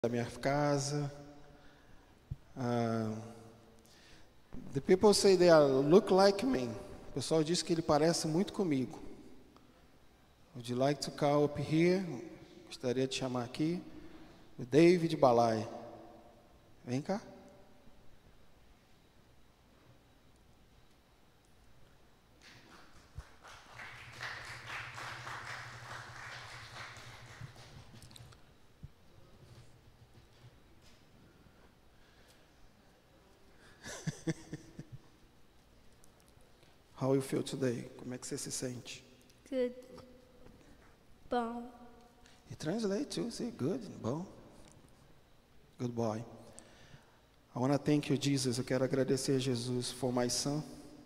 da minha casa. The people say they look like me. O pessoal diz que ele parece muito comigo. Would you like to come up here? Gostaria de chamar aqui o David Balai. Vem cá. How you feel today? Como é que você se sente? Good. Bom. He translate too. Say good, bom. Good boy. I want to thank you, Jesus. Eu quero agradecer a Jesus for my son.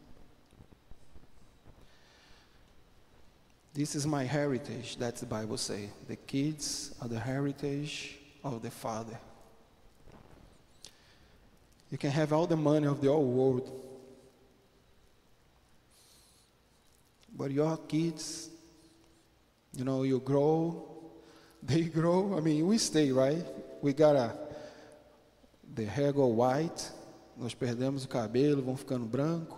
This is my heritage. That's the Bible say. The kids are the heritage of the father. You can have all the money of the whole world, but your kids, you grow, they grow. I mean, we stay, right? We got the hair go white, nós perdemos o cabelo, vão ficando branco.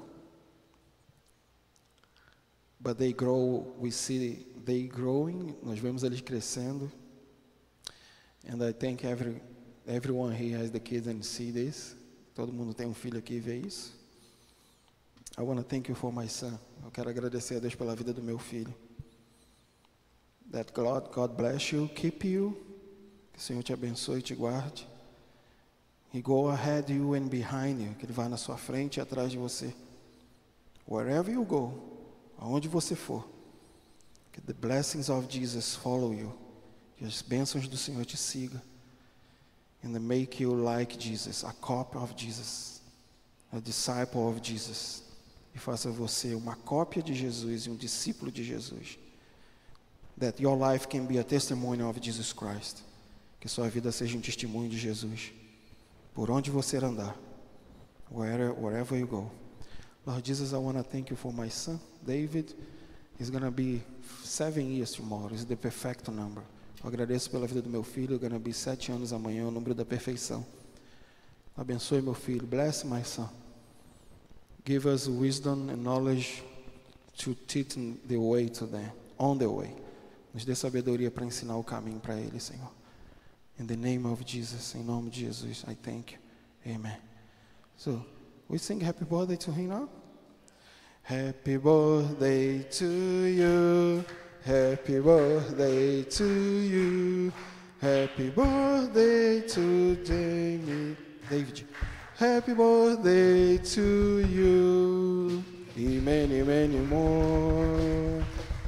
But they grow, we see they growing, nós vemos eles crescendo. And I think everyone here has the kids and see this. Todo mundo tem um filho aqui e vê isso. I want to thank you for my son. Eu quero agradecer a Deus pela vida do meu filho. That God bless you, keep you. Que o Senhor te abençoe e te guarde. He go ahead you and behind you. Que Ele vá na sua frente e atrás de você. Wherever you go, aonde você for. Que the blessings of Jesus follow you. Que as bênçãos do Senhor te sigam. And they make you like Jesus, a copy of Jesus, a disciple of Jesus. E faça você uma cópia de Jesus e um discípulo de Jesus. That your life can be a testimony of Jesus Christ. Que sua vida seja um testemunho de Jesus. Por onde você andar. Wherever you go. Lord Jesus, I want to thank you for my son, David. He's going to be 7 years tomorrow. It's the perfect number. Eu agradeço pela vida do meu filho. He's going to be 7 anos amanhã, o número da perfeição. Abençoe meu filho. Bless my son. Give us wisdom and knowledge to teach the way to them, on the way. Nos dê sabedoria para ensinar o caminho para ele, Senhor. In the name of Jesus, em nome de Jesus, I thank you. Amen. So, we sing happy birthday to him now? Happy birthday to you. Happy birthday to you. Happy birthday to David. Happy birthday to you, e many, many more.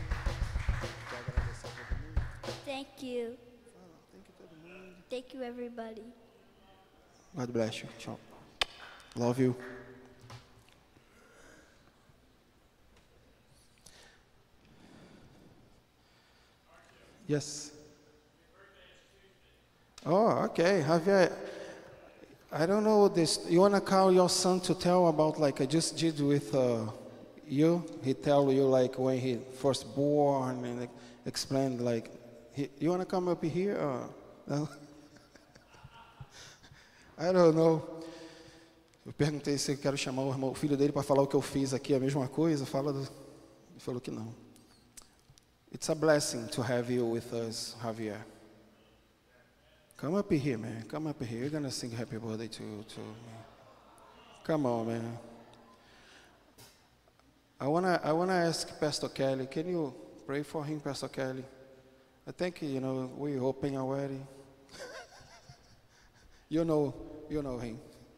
Thank you. Thank you, everybody. God bless you. Ciao. Love you. Yes. Oh, okay. Javier. I don't know this. You want to call your son to tell about like I just did with you? He tell you like when he first born and explained like, you want to come up here? No? I don't know. Eu perguntei se eu quero chamar o filho dele para falar o que eu fiz aqui, a mesma coisa. Ele falou que não. It's a blessing to have you with us, Javier. Come up here, man. Come up here. We're going to sing happy birthday to me. Come on, man. I wanna ask Pastor Kelly. Can you pray for him, Pastor Kelly? I think, we're open already. you know him.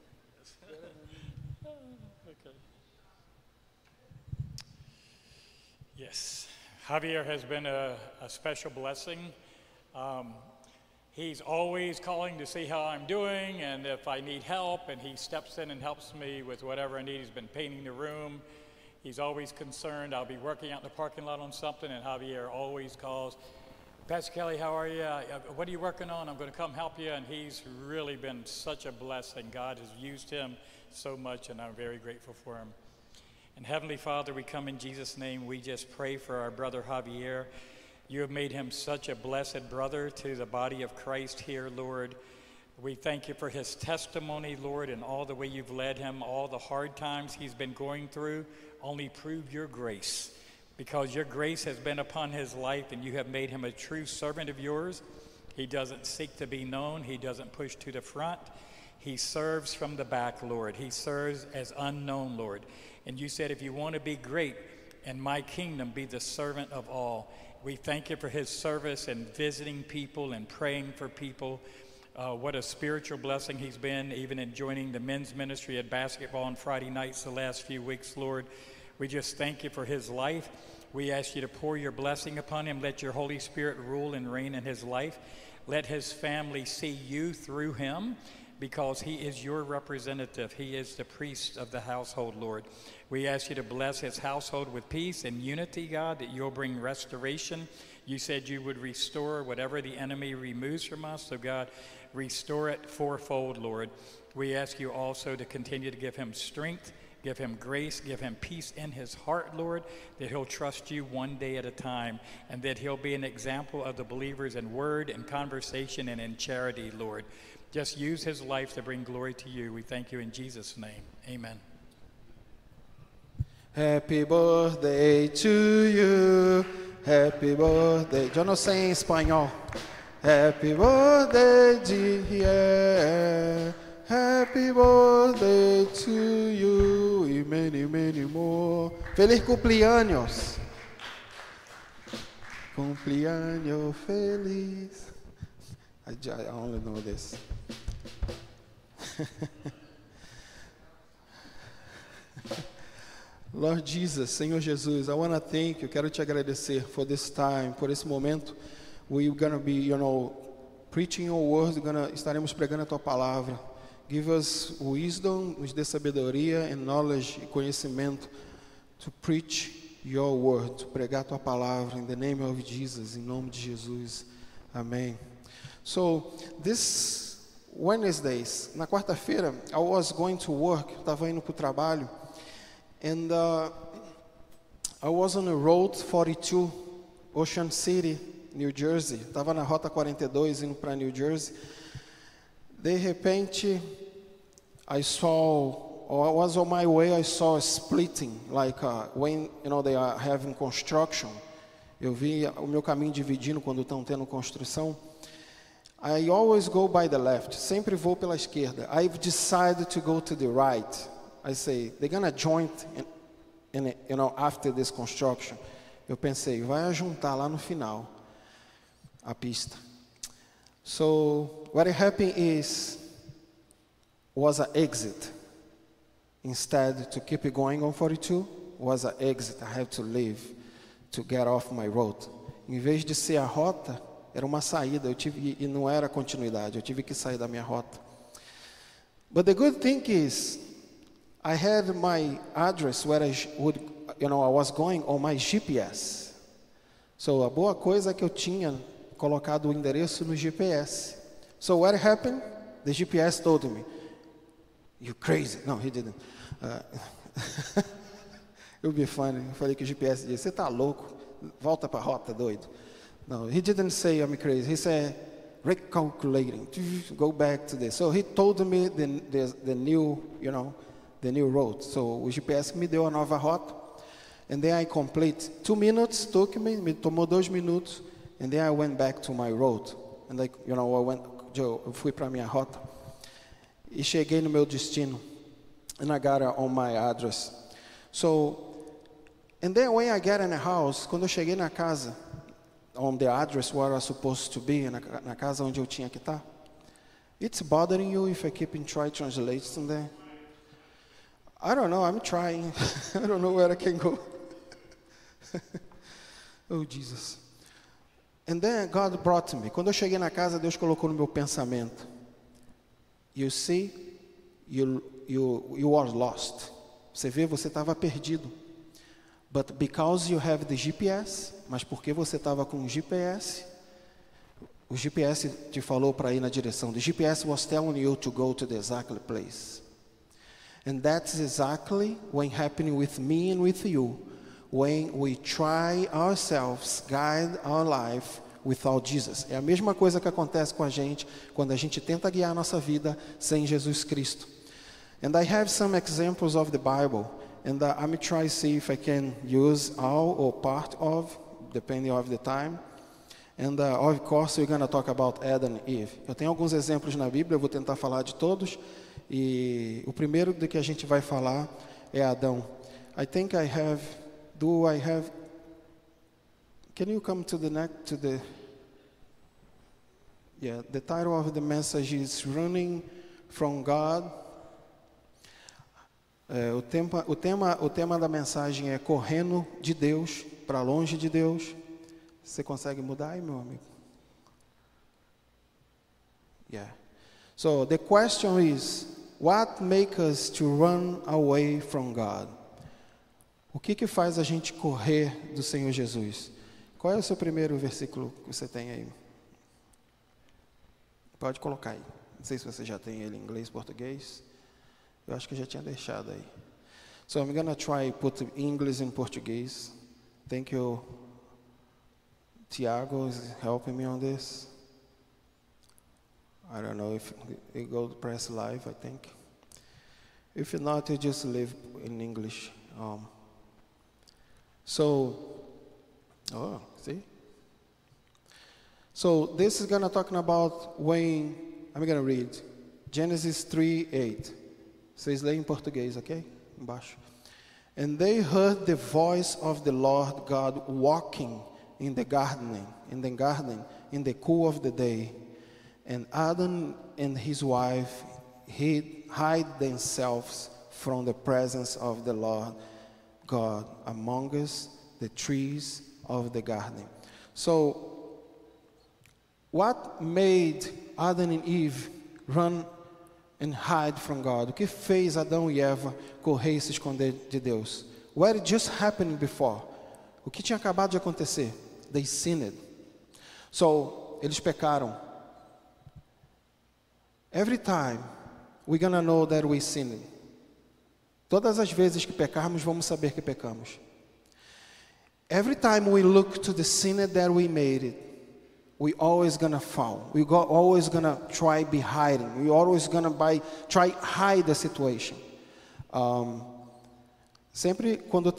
Okay. Yes. Javier has been a special blessing. He's always calling to see how I'm doing and if I need help, and he steps in and helps me with whatever I need. He's been painting the room. He's always concerned. I'll be working out in the parking lot on something, and Javier always calls, Pastor Kelly, how are you? What are you working on? I'm going to come help you. And he's really been such a blessing. God has used him so much, and I'm very grateful for him. And Heavenly Father, we come in Jesus' name. We just pray for our brother Javier. You have made him such a blessed brother to the body of Christ here, Lord. We thank you for his testimony, Lord, and all the way you've led him, all the hard times he's been going through. Only prove your grace, because your grace has been upon his life and you have made him a true servant of yours. He doesn't seek to be known. He doesn't push to the front. He serves from the back, Lord. He serves as unknown, Lord. And you said, if you want to be great in my kingdom, be the servant of all. We thank you for his service and visiting people and praying for people. What a spiritual blessing he's been, even in joining the men's ministry at basketball on Friday nights the last few weeks, Lord. We just thank you for his life. We ask you to pour your blessing upon him. Let your Holy Spirit rule and reign in his life. Let his family see you through him, because he is your representative. He is the priest of the household, Lord. We ask you to bless his household with peace and unity, God, that you'll bring restoration. You said you would restore whatever the enemy removes from us. So, God, restore it fourfold, Lord. We ask you also to continue to give him strength, give him grace, give him peace in his heart, Lord, that he'll trust you one day at a time, and that he'll be an example of the believers in word and conversation and in charity, Lord. Just use his life to bring glory to you. We thank you in Jesus' name. Amen. Happy birthday to you. Happy birthday. Yo no sé en español. Happy birthday, dear. Happy birthday to you. Y many, many more. Feliz cumpleaños. Cumpleaños feliz. I only know this. Lord Jesus, Senhor Jesus, I want to thank you. Quero te agradecer for this time, por esse momento. We're going to be, preaching your word. Estaremos pregando a tua palavra. Give us wisdom, nos dê sabedoria and knowledge e conhecimento to preach your word, to pregar a tua palavra. In the name of Jesus, em nome de Jesus. Amém. So, this Wednesdays, na quarta-feira, I was going to work, estava indo para o trabalho, and I was on the road 42, Ocean City, New Jersey. Estava na rota 42, indo para New Jersey. De repente, I was on my way, I saw a splitting, like when, they are having construction. Eu vi o meu caminho dividindo quando estão tendo construção. I always go by the left. Sempre vou pela esquerda. I've decided to go to the right. I say, they're going to join after this construction. Eu pensei, vai ajuntar lá no final a pista. So, what happened was an exit. Instead, to keep it going on 42, was an exit. I have to leave to get off my road. Em vez de ser a rota, era uma saída, e não era continuidade, eu tive que sair da minha rota. But the good thing is, I had my address where I was going on my GPS. So a boa coisa é que eu tinha colocado o endereço no GPS. So what happened? The GPS told me, "You crazy?" No, he didn't. It would be funny. Eu falei que o GPS disse, você tá louco? Volta para a rota, doido. No, he didn't say I'm crazy. He said, recalculating, go back to this. So he told me the new, the new road. So o GPS me deu a nova rota. And then I complete 2 minutes, me tomou 2 minutos. And then I went back to my road. And eu fui para a minha rota. E cheguei no meu destino. And I got on my address. So, and then when I get in the house, quando eu cheguei na casa, on the address where I was supposed to be, na casa onde eu tinha que estar, it's bothering you if I keep in try translating there? I don't know, I'm trying. I don't know where I can go. Oh, Jesus. And then God brought me. Quando eu cheguei na casa, Deus colocou no meu pensamento. You see, you are lost. Você vê, você estava perdido. But because you have the GPS, mas porque você estava com o GPS te falou para ir na direção. The GPS was telling you to go to the exact place. And that's exactly what happening with me and with you. When we try ourselves, guide our life without Jesus. É a mesma coisa que acontece com a gente quando a gente tenta guiar a nossa vida sem Jesus Cristo. And I have some examples of the Bible, and I'm trying to see if I can use all or part of, depending on the time. And of course we're going to talk about Adam and Eve. Eu tenho alguns exemplos na Bíblia, eu vou tentar falar de todos. E o primeiro do que a gente vai falar é Adão. I think I have. Do I have? Can you come to the next? To the. Yeah, the title of the message is Running from God. O tema da mensagem é correndo de Deus, para longe de Deus. Você consegue mudar aí, meu amigo? Yeah. So the question is, what makes us to run away from God? O que faz a gente correr do Senhor Jesus? Qual é o seu primeiro versículo que você tem aí? Pode colocar aí. Não sei se você já tem ele em inglês, português. Eu acho que eu já tinha deixado aí. So I'm going to try put English and Portuguese. Thank you. Tiago is helping me on this. I don't know if you go to press live, I think. If not, you just leave in English. See? So this is going to talk about when, I'm going to read Genesis 3:8. Vocês leem em português, ok? Embaixo. And they heard the voice of the Lord God walking in the garden, in the cool of the day. And Adam and his wife hid themselves from the presence of the Lord God among us, the trees of the garden. So, what made Adam and Eve run and hide from God? O que fez Adão e Eva correr e se esconder de Deus? What had just happened before? O que tinha acabado de acontecer? They sinned. So, eles pecaram. Every time we're gonna know that we sinned. Todas as vezes que pecarmos, vamos saber que pecamos. Every time we look to the sin that we made it, we always gonna fall. We always gonna try be hiding. We always gonna try hide the situation. Sempre quando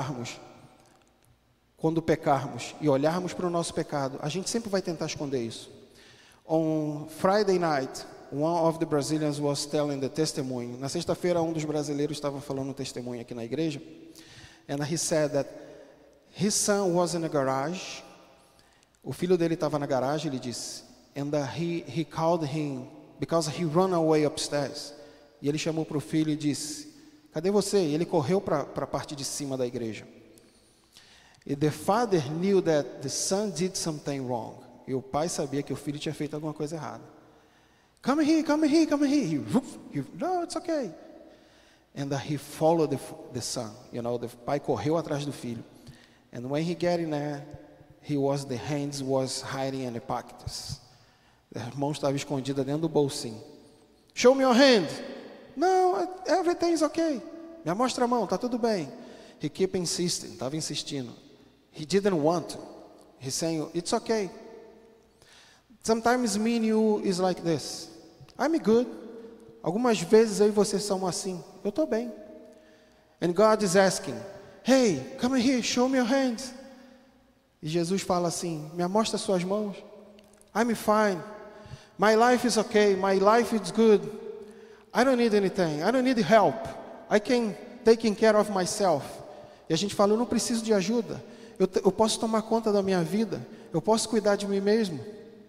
pecarmos e olharmos para o nosso pecado, a gente sempre vai tentar esconder isso. On Friday night, one of the Brazilians was telling the testimony. Na sexta-feira, um dos brasileiros estava falando um testemunho aqui na igreja. And he said that his son was in a garage. O filho dele estava na garagem, ele disse. And he called him because he ran away upstairs. E ele chamou para o filho e disse, cadê você? E ele correu para a parte de cima da igreja. E the father knew that the son did something wrong. E o pai sabia que o filho tinha feito alguma coisa errada. Come here. No, it's okay. And he followed the son. You know, the pai correu atrás do filho. And when he got in there, the hands was hiding in the pockets. A mão estava escondida dentro do bolsinho. Show me your hand. No, everything's okay. Me mostra a mão, tá tudo bem. He kept insisting, estava insistindo. He didn't want to. He's saying, it's okay. Sometimes me and you is like this. I'm good. Algumas vezes eu e você somos assim. Eu estou bem. And God is asking, hey, come here, show me your hands. E Jesus fala assim, me mostra suas mãos. I'm fine. My life is okay. My life is good. I don't need anything. I don't need help. I can take care of myself. E a gente fala, eu não preciso de ajuda. Eu posso tomar conta da minha vida. Eu posso cuidar de mim mesmo.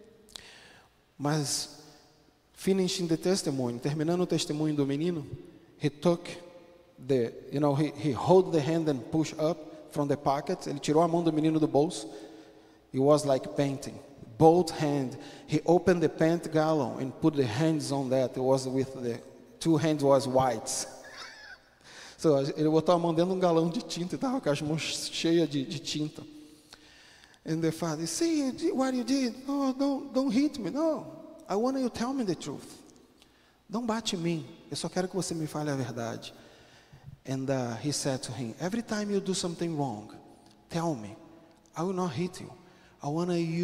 Mas, finishing the testimony, terminando o testemunho do menino, he took he hold the hand and push up from the pocket. Ele tirou a mão do menino do bolso. It was like painting. Both hands. He opened the paint gallon and put the hands on that. It was with the two hands was white. So, ele botou a mão dentro de um galão de tinta e estava com as mãos cheias de tinta. And the father, see what you did? Oh, don't hit me. No, I want you to tell me the truth. Não bate em mim. Eu só quero que você me fale a verdade. And he said to him, every time you do something wrong, tell me. I will not hit you. I want you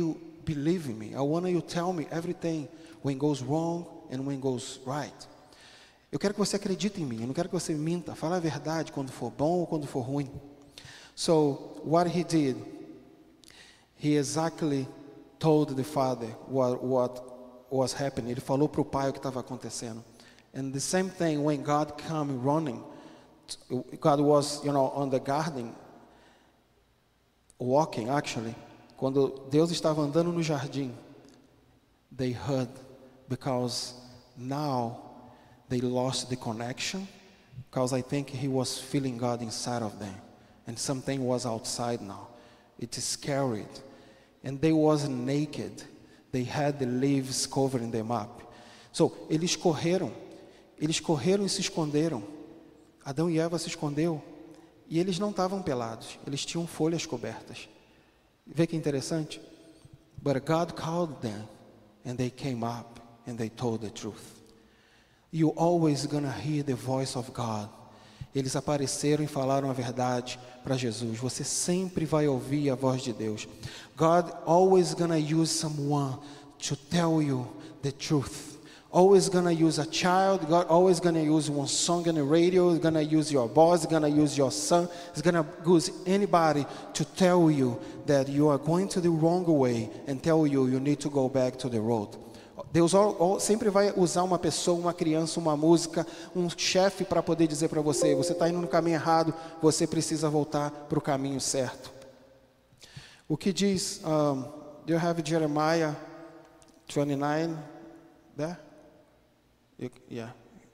believe in me. I want you to tell me everything when goes wrong and when goes right. Eu quero que você acredite em mim. Eu não quero que você minta. Fala a verdade quando for bom ou quando for ruim. So, what he did, he exactly told the father what was happening. Ele falou para o pai o que estava acontecendo. And the same thing when God came running. God was, on the garden, walking actually. Quando Deus estava andando no jardim, they heard, because now they lost the connection, because I think he was feeling God inside of them, and something was outside now. It is scary, and they wasn't naked. They had the leaves covering them up. So, eles correram e se esconderam. Adão e Eva se escondeu, e eles não estavam pelados, eles tinham folhas cobertas. Vê que interessante? But God called them, and they came up, and they told the truth. You always gonna hear the voice of God. Eles apareceram e falaram a verdade para Jesus. Você sempre vai ouvir a voz de Deus. God always gonna use someone to tell you the truth. Always gonna use a child. God always gonna use one song on the radio. He's gonna use your boss. He's gonna use your son. He's gonna use anybody to tell you that you are going to the wrong way and tell you need to go back to the road. Deus sempre vai usar uma pessoa, uma criança, uma música, um chefe para poder dizer para você, você está indo no caminho errado, você precisa voltar para o caminho certo. O que diz, do you have Jeremiah 29 there? Yeah.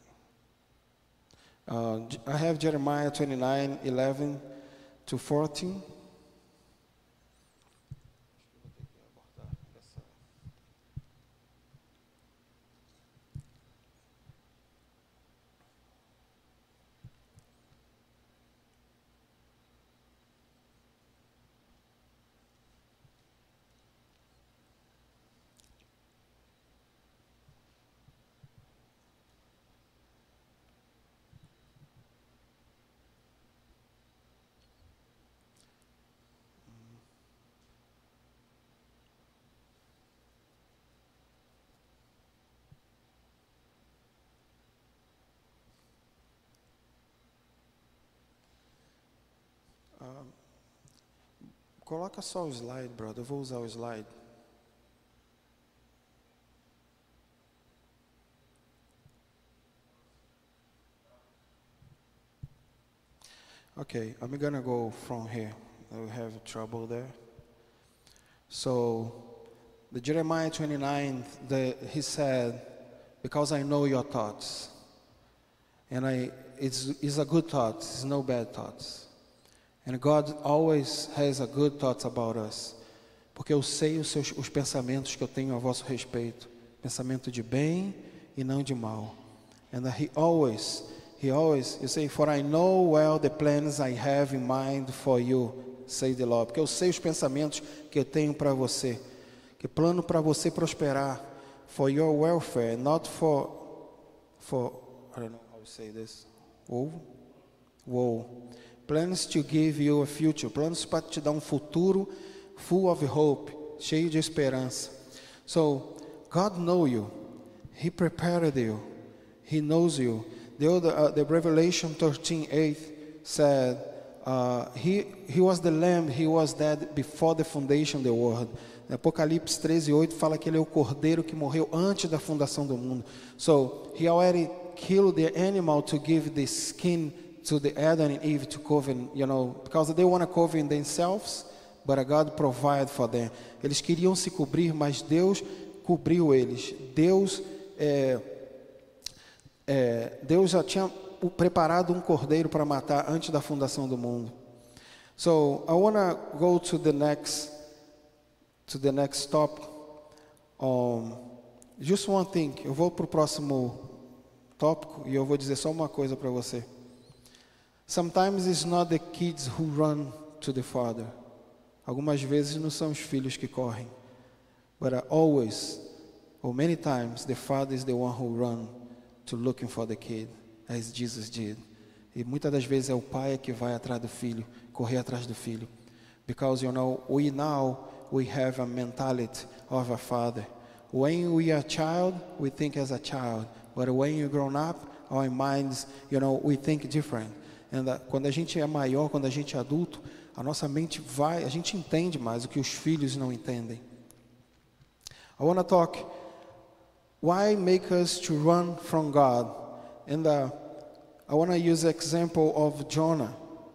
I have Jeremiah 29, 11 to 14. Coloca só o slide, brother. Eu vou usar o slide. Okay, I'm gonna go from here. I have trouble there. So, the Jeremiah 29, he said, because I know your thoughts. And it's a good thought, it's no bad thoughts. And God always has a good thoughts about us. Porque eu sei os pensamentos que eu tenho a vosso respeito. Pensamento de bem e não de mal. And he always, you say, for I know well the plans I have in mind for you, say the Lord. Porque eu sei os pensamentos que eu tenho para você. Que plano para você prosperar. For your welfare, not for, I don't know how to say this. Woe. Plans to give you a future. Planos para te dar futuro full of hope, cheio de esperança. So, God knows you. He prepared you. He knows you. The Revelation 13:8 said, he was the lamb, he was dead before the foundation of the world. Apocalipse 13:8 fala que ele é o cordeiro que morreu antes da fundação do mundo. So, he already killed the animal to give the skin to the Adam and Eve to cover, because they want to cover in themselves, but God provided for them. Eles queriam se cobrir, mas Deus cobriu eles. Deus já tinha preparado um cordeiro para matar antes da fundação do mundo. So I want to go to the next topic. Just one thing. Eu vou para o próximo tópico e eu vou dizer só uma coisa para você. Sometimes it's not the kids who run to the father. Algumas vezes não são os filhos que correm. But always, or many times, the father is the one who run to looking for the kid, as Jesus did. E muitas das vezes é o pai que vai atrás do filho, correr atrás do filho. Because we now we have a mentality of a father. When we are a child, we think as a child. But when you grown up, our minds, we think different. And quando a gente é maior, quando a gente é adulto, a nossa mente a gente entende mais o que os filhos não entendem. I want to talk, why make us to run from God? And I want to use the example of Jonah.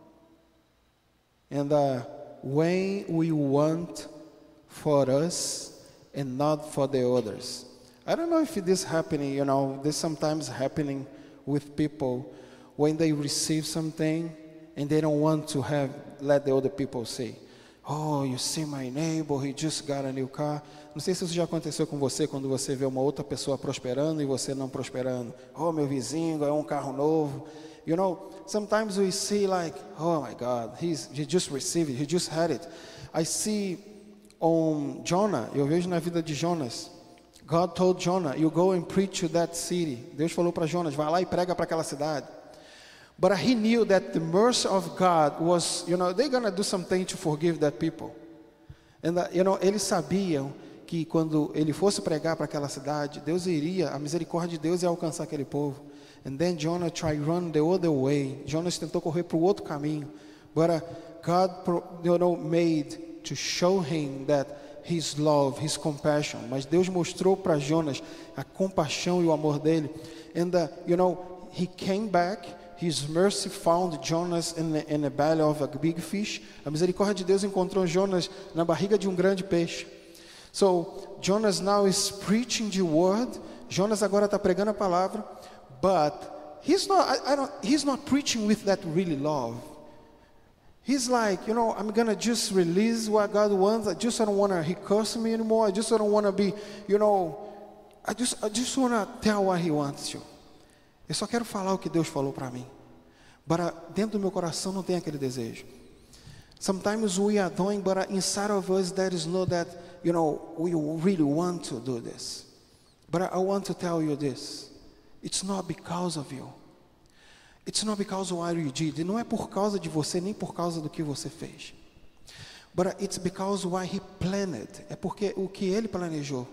And when we want for us and not for the others. I don't know if this happening, this sometimes happening with people when they receive something and they don't want to let the other people say, oh, you see my neighbor, he just got a new car. Não sei se isso já aconteceu com você, quando você vê uma outra pessoa prosperando e você não prosperando. Oh, meu vizinho ganhou um carro novo. Sometimes we see like, oh my God, he just received it, he just had it. I see on Jonah, eu vejo na vida de Jonas, God told Jonah, you go and preach to that city. Deus falou para Jonas, vai lá e prega para aquela cidade. But he knew that the mercy of God was, they're going to do something to forgive that people. And, eles sabiam que quando ele fosse pregar para aquela cidade, a misericórdia de Deus ia alcançar aquele povo. And then Jonah tried to run the other way. Jonas tentou correr para o outro caminho. But God, made to show him that his love, his compassion. Mas Deus mostrou para Jonas a compaixão e o amor dele. And, he came back. His mercy found Jonas in the belly of a big fish. A misericórdia de Deus encontrou Jonas na barriga de um grande peixe. So, Jonas now is preaching the word. Jonas agora está pregando a palavra. But he's not preaching with that really love. He's like, I'm going to just release what God wants. I don't want to curse me anymore. I don't want to be, I just want to tell what he wants to. Eu só quero falar o que Deus falou para mim. But dentro do meu coração não tem aquele desejo. Sometimes we are doing, but inside of us there is no that, we really want to do this. But I want to tell you this. It's not because of you. It's not because of what you did. E não é por causa de você, nem por causa do que você fez. But it's because why he planned. É porque o que ele planejou.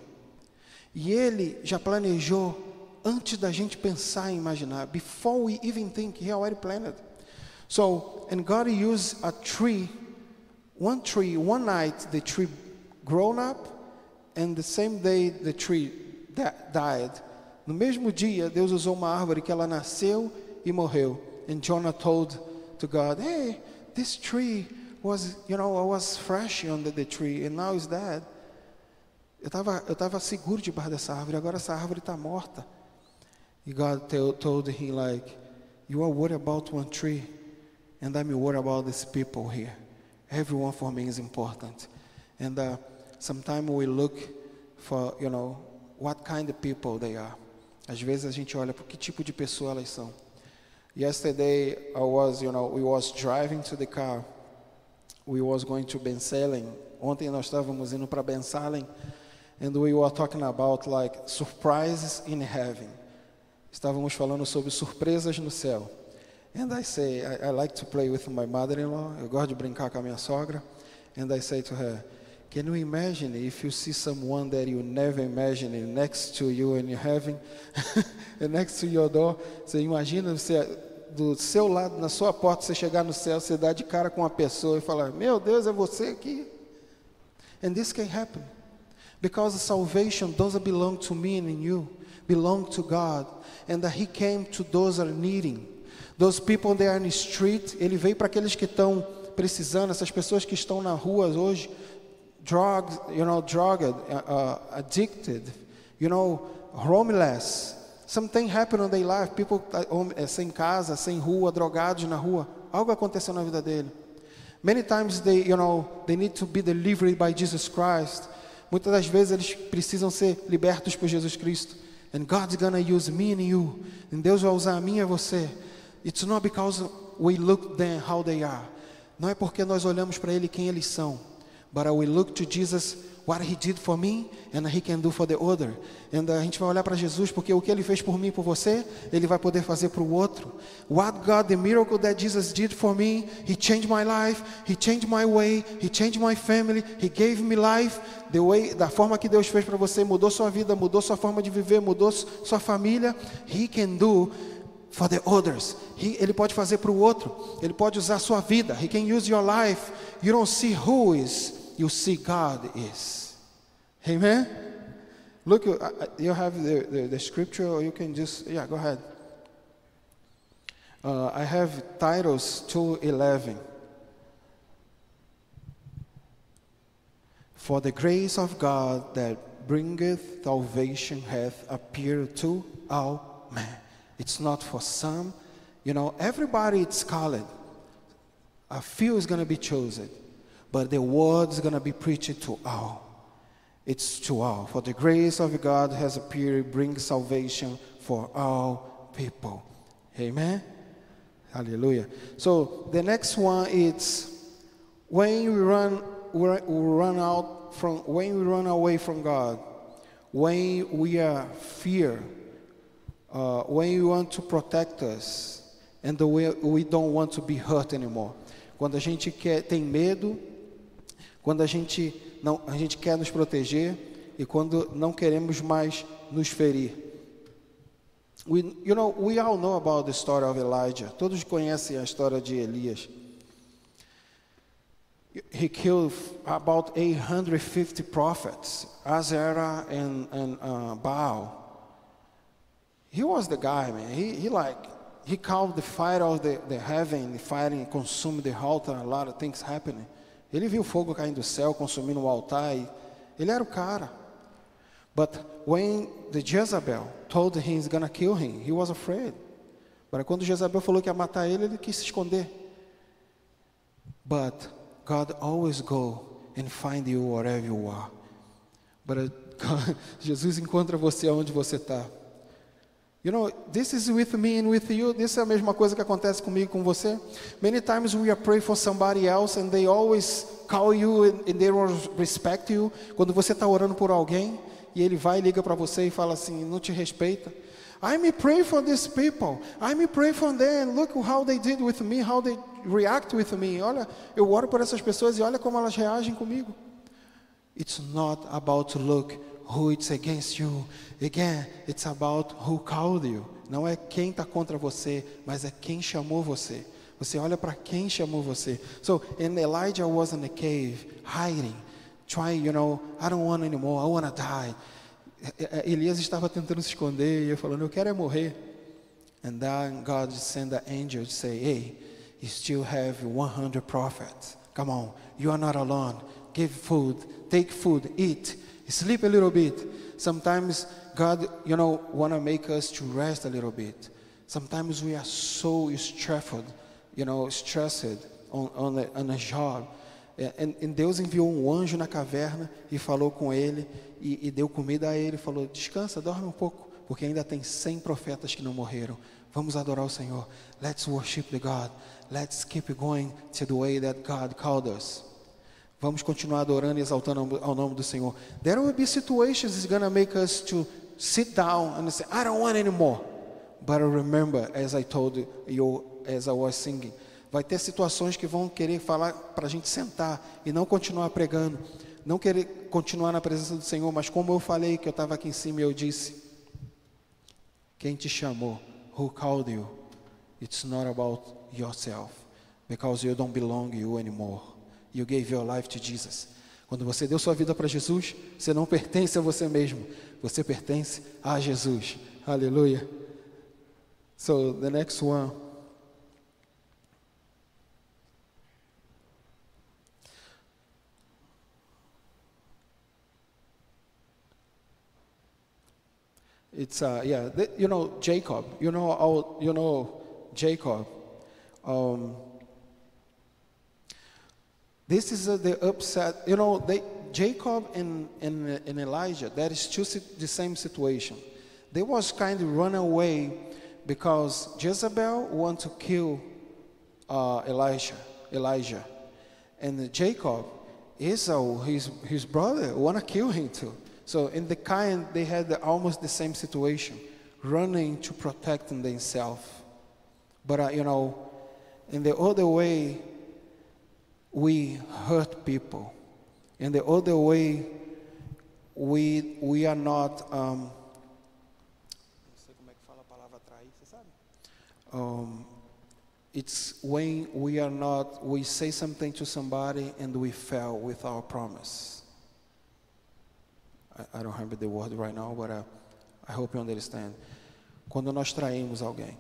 E ele já planejou antes da gente pensar e imaginar. Before we even think, he already planned. So, and God used a tree, one night the tree grown up, and the same day the tree died. No mesmo dia, Deus usou uma árvore que ela nasceu e morreu. And Jonah told to God, hey, this tree was, I was fresh under the tree, and now it's dead. Eu estava seguro debaixo dessa árvore, agora essa árvore está morta. E God told him like, you are worried about one tree, and I'm worried about these people here. Everyone for me is important. And sometimes we look for, what kind of people they are. Às vezes a gente olha para que tipo de pessoa elas são. Yesterday I was, we was driving to the car. We was going to Bensalem. Ontem nós estávamos indo para Bensalem, and we were talking about like surprises in heaven. Estávamos falando sobre surpresas no céu. And I say, I like to play with my mother-in-law. Eu gosto de brincar com a minha sogra. And I say to her, can you imagine if you see someone that you never imagined next to you in heaven, next to your door? Você imagina você do seu lado, na sua porta, você chegar no céu, você dar de cara com uma pessoa e falar, meu Deus, é você aqui? And this can happen. Because salvation doesn't belong to me and you. Belong to God. And that he came to those that are needing. Those people that are in the street. Ele veio para aqueles que estão precisando, essas pessoas que estão na rua hoje, drugged, addicted, homeless. Something happened in their life. People sem casa, sem rua, drogados na rua. Algo aconteceu na vida dele. Many times they need to be delivered by Jesus Christ. Muitas das vezes eles precisam ser libertos por Jesus Cristo. And God's gonna use me and you. E Deus vai usar a mim e você. It's not because we look them how they are. Não é porque nós olhamos para ele quem eles são. But we look to Jesus what he did for me and he can do for the other. And a gente vai olhar para Jesus porque o que ele fez por mim e por você, ele vai poder fazer para o outro. What God, the miracle that Jesus did for me, he changed my life, he changed my way, he changed my family, he gave me life. The way, da forma que Deus fez para você, mudou sua vida, mudou sua forma de viver, mudou sua família. He can do for the others. Ele pode fazer para o outro. Ele pode usar sua vida. He can use your life. You don't see who is, you see God is. Amen? Look, you have the scripture, or you can just, yeah, go ahead. I have Titus 2:11. For the grace of God that bringeth salvation hath appeared to all men. It's not for some. You know, everybody is called. A few is going to be chosen. But the word is going to be preached to all. It's to all. For the grace of God has appeared, brings salvation for all people. Amen? Hallelujah. So the next one is when we run away from God, when we are fear, when you want to protect us, and we don't want to be hurt anymore. Quando a gente tem medo, quando a gente quer nos proteger e quando não queremos mais nos ferir. We all know about the story of Elijah. Todos conhecem a história de Elias. He killed about 850 prophets, Asherah and Baal. He was the guy, man. He called the fire of the heaven, the fire consumed the altar, a lot of things happening. Ele viu fogo caindo do céu, consumindo o altar. Ele era o cara. But when the Jezebel told him he's gonna kill him, he was afraid. Mas quando Jezebel falou que ia matar ele, ele quis se esconder. But God always go and find you wherever you are. But Jesus encontra você onde você está. You know, this is with me and with you. This é a mesma coisa que acontece comigo e com você. Many times we are praying for somebody else and they always call you and they don't respect you. Quando você está orando por alguém e ele vai e liga para você e fala assim, não te respeita. I'm praying for these people. I'm praying for them. Look how they did with me, how they react with me. Olha, eu oro por essas pessoas e olha como elas reagem comigo. It's not about to look who it's against you. Again, it's about who called you. Não é quem está contra você, mas é quem chamou você. Você olha para quem chamou você. So, and Elijah was in a cave, hiding, trying, I don't want anymore, I want to die. Elias estava tentando se esconder e eu falando, eu quero é morrer. And then God sent an angel to say, hey, you still have 100 prophets. Come on, you are not alone. Give food, take food, eat, sleep a little bit. Sometimes God, want to make us to rest a little bit. Sometimes we are so stressed, on a job. E Deus enviou anjo na caverna e falou com ele e deu comida a ele. Falou, descansa, dorme um pouco, porque ainda tem 100 profetas que não morreram. Vamos adorar o Senhor. Let's worship the God. Let's keep going to the way that God called us. Vamos continuar adorando e exaltando ao nome do Senhor. There will be situations that's going to make us to sit down and say, I don't want anymore. But remember, as I told you, as I was singing, vai ter situações que vão querer falar para a gente sentar e não continuar pregando, não querer continuar na presença do Senhor, mas como eu falei, que eu estava aqui em cima e eu disse, quem te chamou, who called you, it's not about yourself, because you don't belong to you anymore. You gave your life to Jesus. Quando você deu sua vida para Jesus, você não pertence a você mesmo, você pertence a Jesus. Aleluia. So the next one. It's Jacob. Jacob. This is the upset. Jacob and Elijah. That is still the same situation. They was kind of run away because Jezebel want to kill Elijah, and Jacob Esau, his brother, want to kill him too. So in the Cain, they had almost the same situation, running to protect themselves. But you know, in the other way, we hurt people. In the other way, we are not. Não sei como é que fala a palavra trair, você sabe? It's when we say something to somebody and we fail with our promise. I don't remember the word right now, but I hope you understand. Quando nós traímos alguém,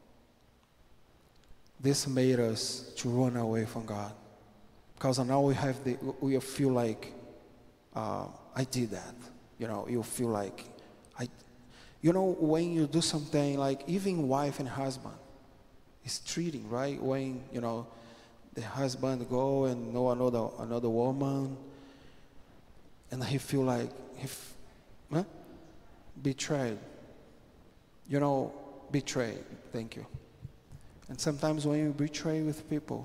this made us to run away from God, because now we feel like I did that. You know, you feel like when you do something like even wife and husband. Is treating, right? When, you know, the husband go and know another woman, and he feel like betrayed. You know, betrayed. Thank you. And sometimes when we betray with people,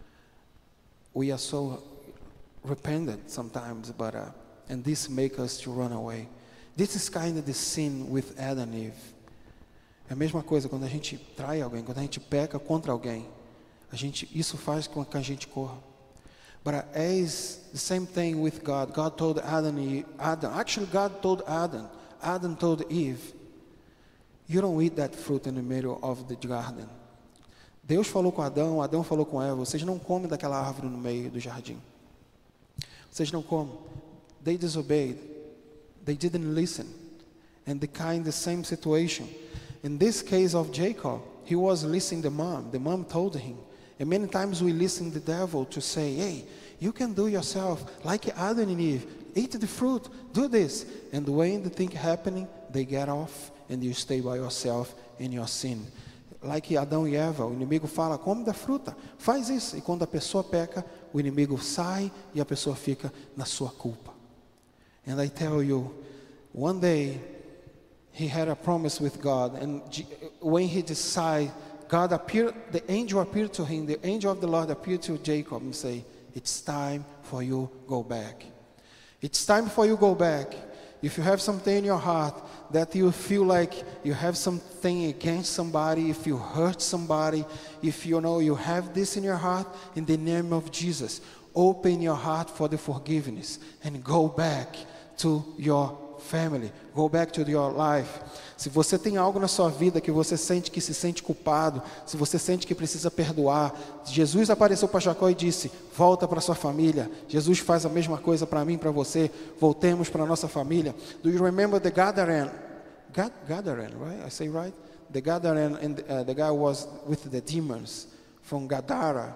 we are so repentant sometimes, but and this make us to run away. This is kind of the sin with Adam and Eve. É a mesma coisa quando a gente trai alguém, quando a gente peca contra alguém, isso faz com que a gente corra. But as the same thing with God. God told Adam. Actually, God told Adam. Adam told Eve, "You don't eat that fruit in the middle of the garden." Deus falou com Adão, Adão falou com Eva, vocês não comem daquela árvore no meio do jardim. Vocês não comem. They disobeyed. They didn't listen. And the same situation. In this case of Jacob, he was listening to the mom. The mom told him. And many times we listen to the devil to say, hey, you can do yourself like Adam and Eve. Eat the fruit, do this. And when the thing happening, they get off and you stay by yourself in your sin. Like Adão e Eva, o inimigo fala, come da fruta, faz isso. E quando a pessoa peca, o inimigo sai e a pessoa fica na sua culpa. And I tell you, one day, he had a promise with God, and when he decided, the angel appeared to him, the angel of the Lord appeared to Jacob and say, it's time for you go back. It's time for you go back. If you have something in your heart that you feel like you have something against somebody, if you hurt somebody, if you know you have this in your heart, in the name of Jesus, open your heart for the forgiveness and go back to your family, go back to your life. Se você tem algo na sua vida que você sente que se sente culpado, se você sente que precisa perdoar, Jesus apareceu para Jacó e disse, volta para sua família. Jesus faz a mesma coisa para mim, para você. Voltemos para a nossa família. Do you remember the Gadarene? Gadarene, right? I say right? The Gadarene, and the guy was with the demons from Gadara.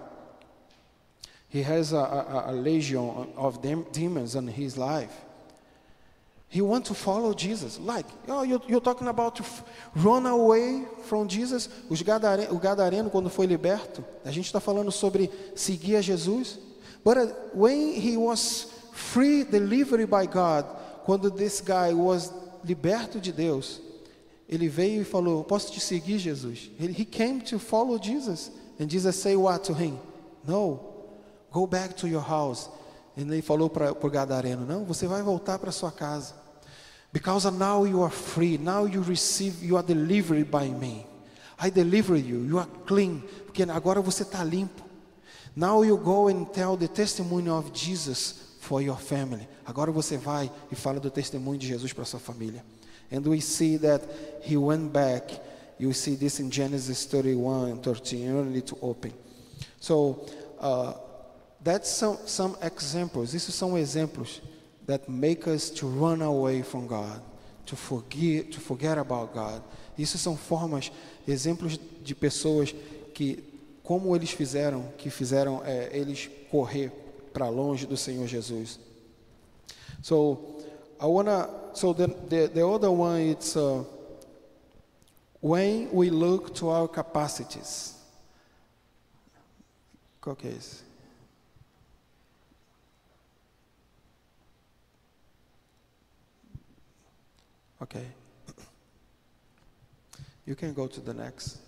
He has a legion of demons in his life. He wants to follow Jesus. Like, you're talking about to run away from Jesus. O Gadareno, quando foi liberto, a gente está falando sobre seguir a Jesus. But when he was free, delivered by God, quando this guy was liberto de Deus, ele veio e falou, posso te seguir, Jesus? He came to follow Jesus. And Jesus said what to him? No, go back to your house. E ele falou para o Gadareno, não, você vai voltar para sua casa. Because now you are free, now you are delivered by me. I deliver you, you are clean. Porque agora você está limpo. Now you go and tell the testimony of Jesus for your family. Agora você vai e fala do testemunho de Jesus para sua família. And we see that he went back. You see this in Genesis 31 and 13. You don't need to open. So, that's some examples. Esses são exemplos that make us to run away from God, to forget about God. Isso são formas, exemplos de pessoas que, como eles fizeram, eles correr para longe do Senhor Jesus. So the other one, it's when we look to our capacities. Qual que é esse? Okay. You can go to the next.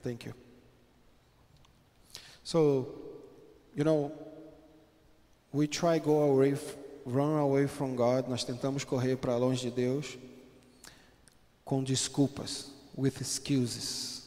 Thank you. So, you know, we try run away from God. Nós tentamos correr para longe de Deus com desculpas, with excuses.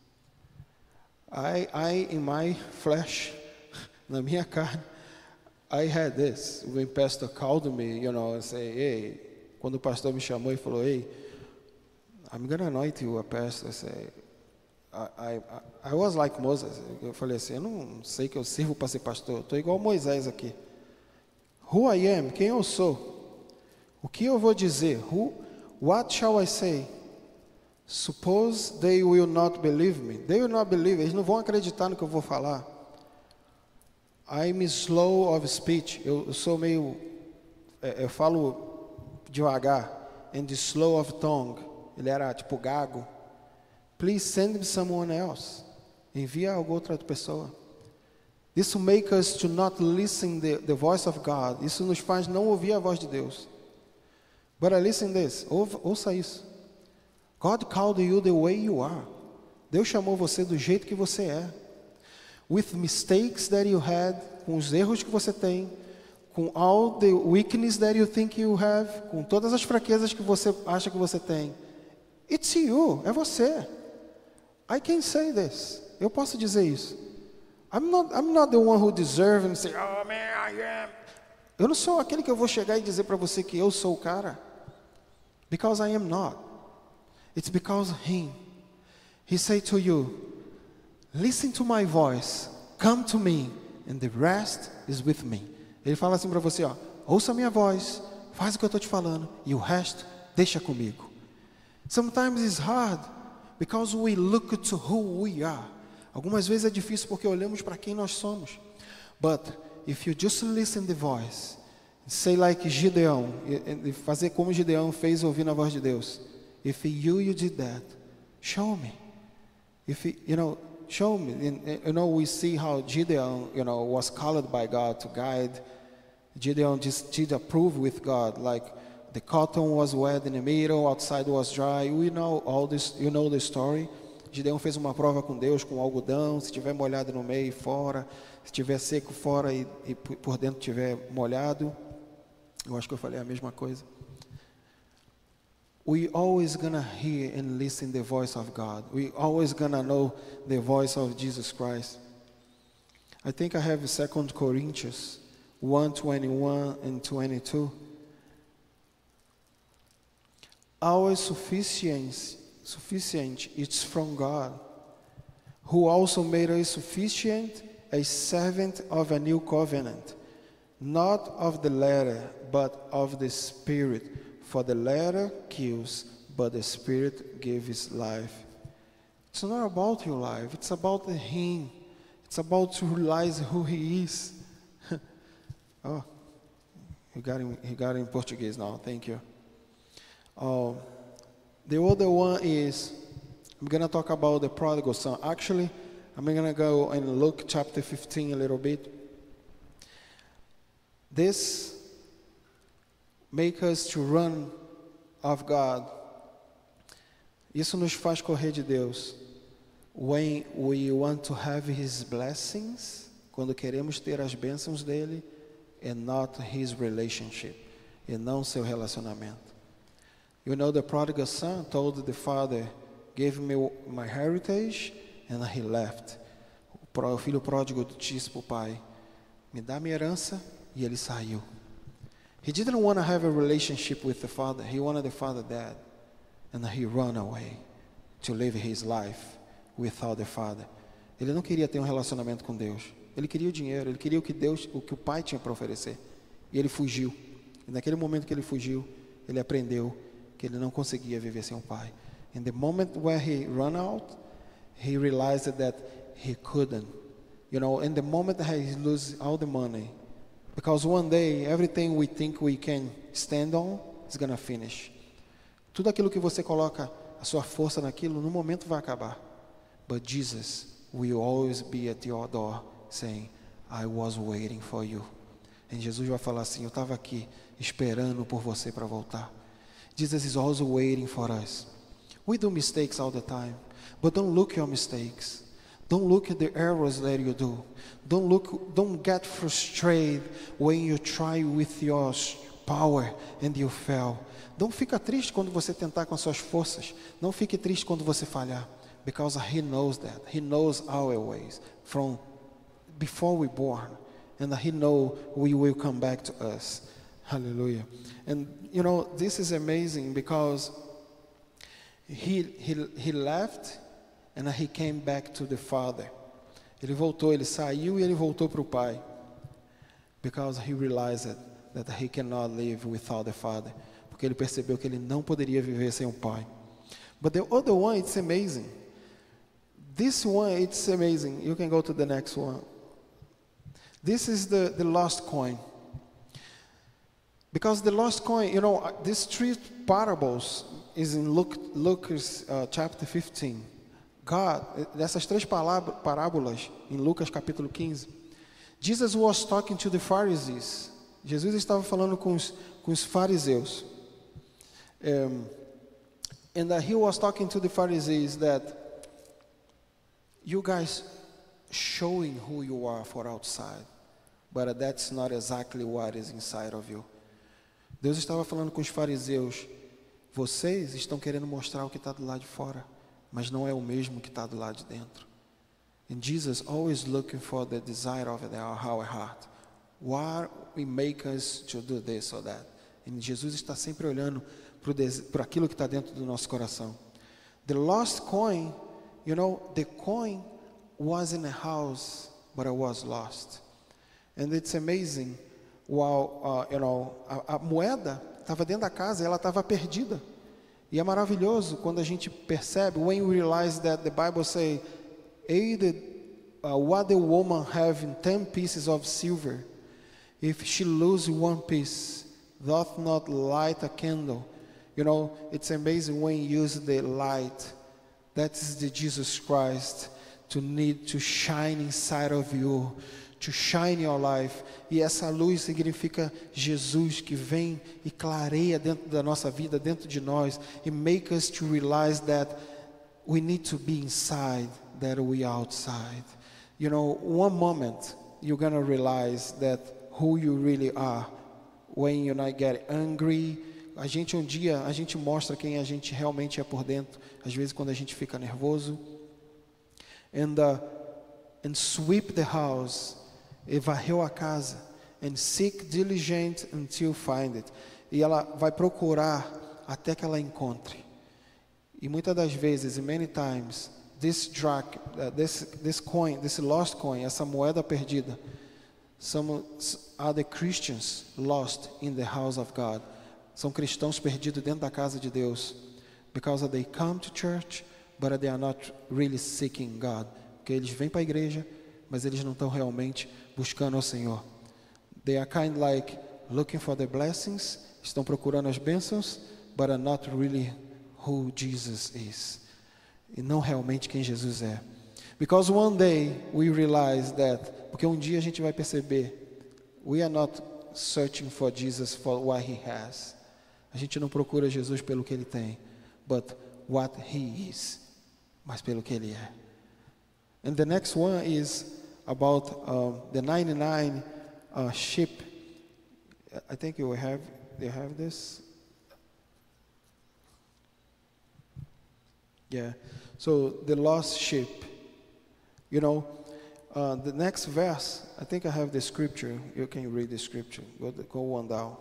I in my flesh, na minha carne, I had this. When pastor called me, you know, and say, hey, quando o pastor me chamou e falou, hey, I'm gonna anoint you a pastor. I say, I was like Moses. Eu falei assim, eu não sei que eu sirvo para ser pastor. Estou igual Moisés aqui. Who I am, quem eu sou? O que eu vou dizer? What shall I say? Suppose they will not believe me. They will not believe. Eles não vão acreditar no que eu vou falar. I'm slow of speech. Eu sou meio, eu falo devagar. And slow of tongue. Ele era tipo gago. Please send me someone else. Envia alguma outra pessoa. This will make us to not listen the voice of God. Isso nos faz não ouvir a voz de Deus. But listen this. Ouça isso. God called you the way you are. Deus chamou você do jeito que você é. With mistakes that you had, com os erros que você tem, com all the weakness that you think you have, com todas as fraquezas que você acha que você tem. It's you, é você. I can say this. Eu posso dizer isso. I'm not the one who deserves and say, oh man, I am. Eu não sou aquele que eu vou chegar e dizer para você que eu sou o cara. Because I am not. It's because of Him. He said to you, listen to my voice, come to me, and the rest is with me. Ele fala assim para você, ó, ouça a minha voz, faz o que eu estou te falando, e o resto deixa comigo. Sometimes it's hard, because we look to who we are. Algumas vezes é difícil porque olhamos para quem nós somos. But if you just listen the voice, say like Gideon, fazer como Gideon fez ouvindo a voz de Deus. If you did that, show me. Show me. We see how Gideon, was called by God to guide. Gideon just did approve with God, like the cotton was wet in the middle, outside was dry. We know all this. You know the story. Gideon fez uma prova com Deus com algodão, se tiver molhado no meio e fora, se tiver seco fora e por dentro tiver molhado. Eu acho que eu falei a mesma coisa. We always gonna hear and listen the voice of God. We always gonna know the voice of Jesus Christ. I think I have 2 Corinthians 1:21 and 22. Our sufficiency it's from God, who also made us sufficient, a servant of a new covenant, not of the letter, but of the Spirit. For the letter kills, but the Spirit gives life. It's not about your life, it's about Him. It's about to realize who He is. Oh, he got it in Portuguese now, thank you. The other one is, I'm going to talk about the prodigal son. Actually, I'm going to go and Luke chapter 15 a little bit. This make us to run of God. Isso nos faz correr de Deus. When we want to have His blessings, quando queremos ter as bênçãos dele, and not His relationship, e não seu relacionamento. The prodigal son told the father, give me my heritage, and he left. O filho pródigo disse para o pai, me dá minha herança, e ele saiu. He didn't want to have a relationship with the father. He wanted the father dead. And he ran away to live his life without the father. Ele não queria ter um relacionamento com Deus. Ele queria o dinheiro, ele queria o que o pai tinha para oferecer. E ele fugiu. E naquele momento que ele fugiu, ele aprendeu que ele não conseguia viver sem o pai. In the moment where he ran out, he realized that he couldn't. In the moment that he lose all the money, because one day everything we think we can stand on is gonna finish. Tudo aquilo que você coloca a sua força naquilo, no momento vai acabar. But Jesus will always be at your door saying, I was waiting for you. E Jesus vai falar assim, eu estava aqui esperando por você para voltar. Jesus is always waiting for us. We do mistakes all the time. But don't look at your mistakes. Don't look at the errors that you do. Don't get frustrated when you try with your power and you fail. Não fica triste quando você tentar com suas forças. Não fique triste quando você falhar. Because He knows that. He knows our ways from before we born. And He knows we will come back to us. Hallelujah. And you know, this is amazing because he left and He came back to the Father. Ele voltou, ele saiu e ele voltou para o Pai. Because He realized that He cannot live without the Father. Porque ele percebeu que ele não poderia viver sem o Pai. But the other one, it's amazing. This one, it's amazing. You can go to the next one. This is the lost coin. Because the lost coin, you know, these three parables is in Luke chapter 15. God, dessas três parábolas em Lucas capítulo 15, Jesus was talking to the Pharisees. Jesus estava falando com os fariseus. And He was talking to the Pharisees that you guys showing who you are for outside, but that's not exactly what is inside of you. Deus estava falando com os fariseus, vocês estão querendo mostrar o que está do lado de fora, mas não é o mesmo que está do lado de dentro. And Jesus always looking for the desire of our heart. What we make us to do this or that. E Jesus está sempre olhando para aquilo que está dentro do nosso coração. The lost coin, you know, the coin was in a house, but it was lost. And it's amazing. While, you know, a moeda estava dentro da casa e ela estava perdida. E é maravilhoso quando a gente percebe, when you realize that the Bible say, what the woman have in 10 pieces of silver, if she lose one piece, doth not light a candle. You know, it's amazing when you use the light. That is the Jesus Christ to need to shine inside of you, to shine your life. E essa luz significa Jesus que vem e clareia dentro da nossa vida, dentro de nós, e make us to realize that we need to be inside, that we are outside. You know, one moment you're gonna realize that who you really are when you're not getting angry. A gente mostra quem a gente realmente é por dentro, às vezes quando a gente fica nervoso. And sweep the house, e varreu a casa, and seek diligent until find it. E ela vai procurar até que ela encontre. E muitas das vezes, many times, this coin, this lost coin, essa moeda perdida, some are the Christians lost in the house of God. São cristãos perdidos dentro da casa de Deus, because they come to church, but they are not really seeking God. Porque eles vêm para a igreja, mas eles não estão realmente buscando ao Senhor. They are kind like looking for the blessings, estão procurando as bênçãos, but are not really who Jesus is. E não realmente quem Jesus é. Because one day we realize that, porque um dia a gente vai perceber, we are not searching for Jesus for what He has. A gente não procura Jesus pelo que Ele tem, but what He is, mas pelo que Ele é. And the next one is about the 99 sheep. I think they have this. Yeah. So the lost sheep. You know, the next verse. I think I have the scripture. You can read the scripture. Go one down.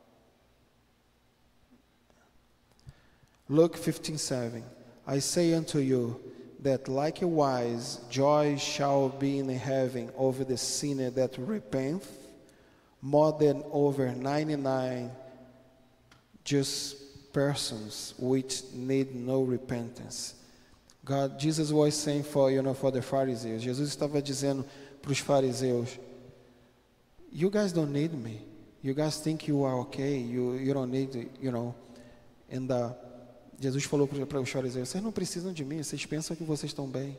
Luke 15:7. I say unto you, that likewise joy shall be in heaven over the sinner that repenteth, more than over 99 just persons which need no repentance. Jesus was saying for the Pharisees. Jesus estava dizendo para os fariseus, you guys don't need me. You guys think you are okay. You don't need, and Jesus falou para os fariseus, vocês não precisam de mim, vocês pensam que vocês estão bem.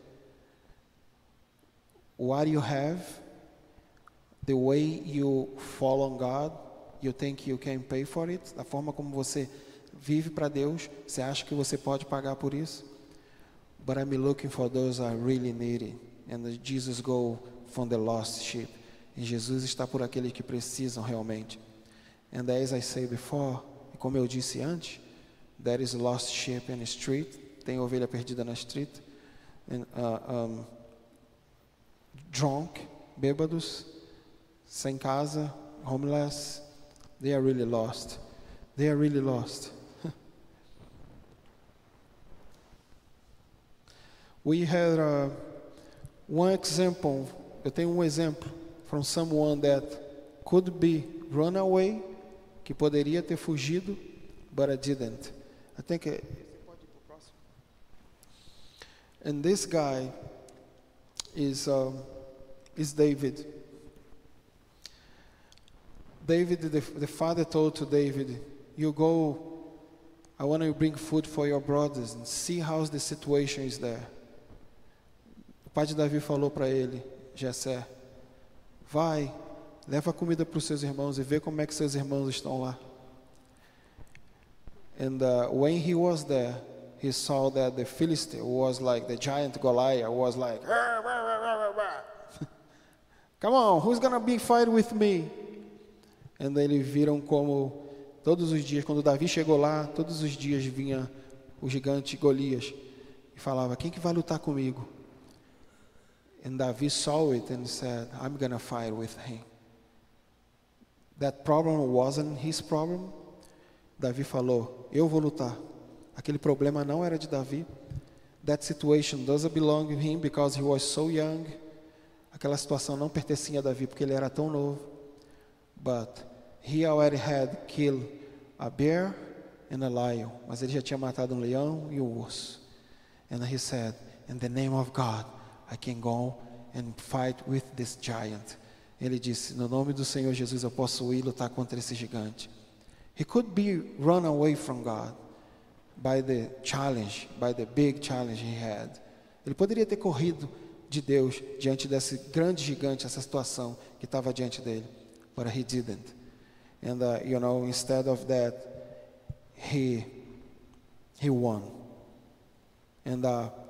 What you have, the way you follow God, you think you can pay for it, da forma como você vive para Deus, você acha que você pode pagar por isso? but I'm looking for those I really need it. And Jesus go from the lost sheep. E Jesus está por aqueles que precisam realmente. And as I say before, como eu disse antes, there is lost sheep in the street. Tem ovelha perdida na street. And, drunk, bêbados, sem casa, homeless. They are really lost. They are really lost. We had one example. Eu tenho um exemplo from someone that could be run away, que poderia ter fugido, but I didn't. I think. And this guy is David. David, the father told to David, "You go. I want to bring food for your brothers and see how the situation is there." O pai de Davi falou para ele, Jessé, vai, leva comida para os seus irmãos e vê como é que seus irmãos estão lá. And when he was there, he saw that the Philistine was like the giant Goliath was like, "Rah, rah, rah, rah, rah." Come on, who's gonna be fight with me? And eles viram como todos os dias, quando Davi chegou lá, todos os dias vinha o gigante Golias e falava, quem que vai lutar comigo? And Davi saw it and said, I'm gonna fight with him. That problem wasn't his problem. Davi falou, eu vou lutar. Aquele problema não era de Davi. That situation doesn't belong to him because he was so young. Aquela situação não pertencia a Davi porque ele era tão novo. But he already had killed a bear and a lion. Mas ele já tinha matado um leão e um urso. And he said, in the name of God, I can go and fight with this giant. Ele disse, no nome do Senhor Jesus eu posso ir lutar contra esse gigante. He could be run away from God by the challenge, by the big challenge he had. Ele poderia ter corrido de Deus diante desse grande gigante, essa situação que estava diante dele. But he didn't. And instead of that, he won. And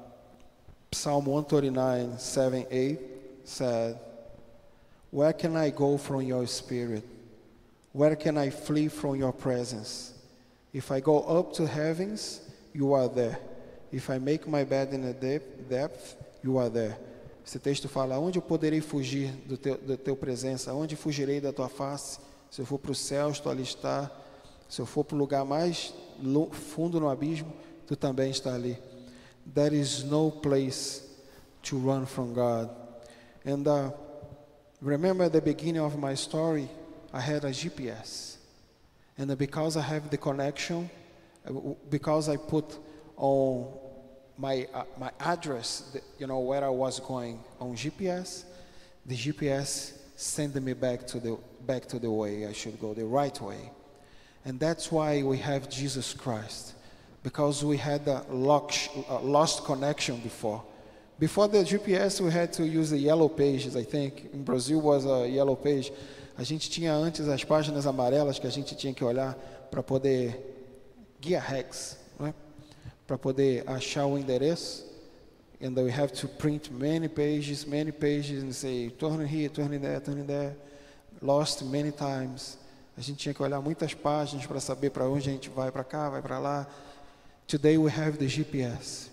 Psalm 139, 7, 8 said, where can I go from your spirit? Where can I flee from your presence? If I go up to heavens, you are there. If I make my bed in the depth, you are there. Esse texto fala, onde eu poderei fugir do teu presença? Onde fugirei da tua face? Se eu for para os céus, tu ali está. Se eu for para o lugar mais fundo no abismo, tu também está ali. There is no place to run from God. And remember at the beginning of my story, I had a GPS. And because I have the connection, because I put on my address, where I was going on GPS, the GPS sent me back to the way I should go, the right way. And that's why we have Jesus Christ. Because we had a lost connection before. Before the GPS, we had to use the yellow pages, I think. In Brazil was a yellow page. A gente tinha antes as páginas amarelas que a gente tinha que olhar para poder guia Rex, né? Para poder achar o endereço. And we have to print many pages, and say, turn here, turn there. Lost many times. A gente tinha que olhar muitas páginas para saber para onde a gente vai, para cá, vai para lá. Today we have the GPS,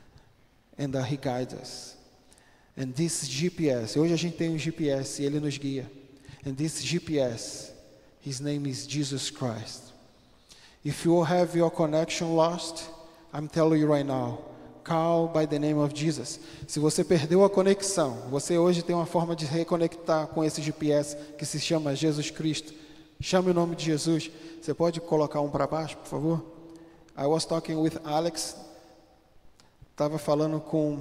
and he guides us. And this GPS, hoje a gente tem um GPS e ele nos guia. And this GPS, his name is Jesus Christ. If you have your connection lost, I'm telling you right now, call by the name of Jesus. Se você perdeu a conexão, você hoje tem uma forma de reconectar com esse GPS que se chama Jesus Cristo. Chame o nome de Jesus. Você pode colocar um para baixo, por favor? I was talking with Alex. Estava falando com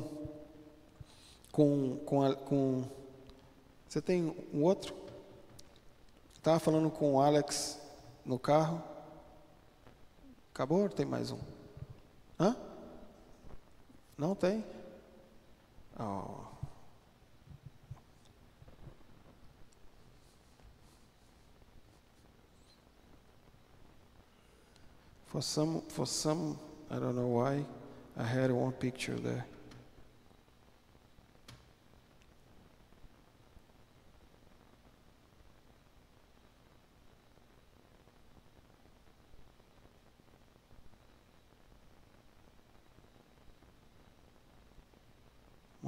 você tem um outro? Estava falando com o Alex no carro. Acabou ou tem mais um? Hã? Não tem? Oh. For some, I don't know why, I had one picture there.